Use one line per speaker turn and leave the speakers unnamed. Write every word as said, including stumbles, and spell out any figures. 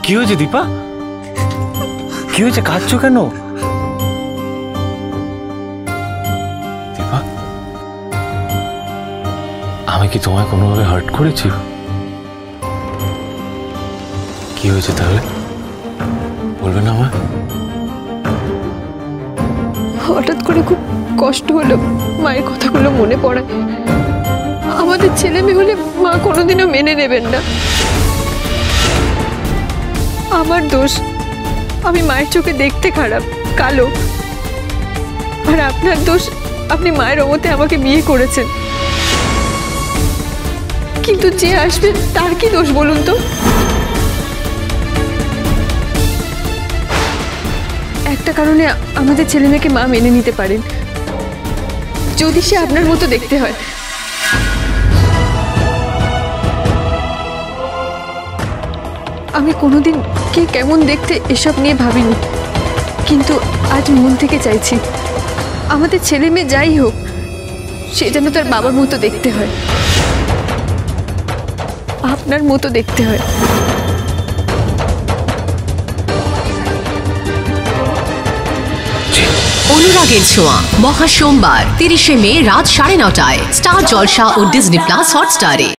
কি হয়েছে দীপা? কি হয়েছে, কাঁদছো কেন? দীপা, আমি কি তোমায় কোনোভাবে হার্ট করেছি? কি হয়েছে তাহলে, বলবে না আমায়?
হঠাৎ করে খুব কষ্ট হলো, মায়ের কথাগুলো মনে পড়ায়। আমাদের ছেলে মেয়ে হলে মা কোনোদিনও মেনে নেবেন না। আমার দোষ, আমি মায়ের চোখে দেখতে খারাপ, কালো। আর আপনার দোষ, আপনি মায়ের অমতে আমাকে বিয়ে করেছেন। কিন্তু যে আসবে তার কি দোষ বলুন তো? একটা কারণে আমাদের ছেলে মেয়েকে মা মেনে নিতে পারেন, যদি সে আপনার মতো দেখতে হয়। আমি কোনোদিন কে কেমন দেখতে এসব নিয়ে ভাবিনি, কিন্তু আজ মন থেকে চাইছি আমাদের ছেলে মেয়ে যাই হোক, সে যেন তার বাবার মতো দেখতে হয়, আপনার মতো দেখতে হয়।
অনুরাগের ছোঁয়া মহা সোমবার তিরিশে মে রাত সাড়ে নটায় স্টার জলসা ও ডিজনি প্লাস হটস্টারে।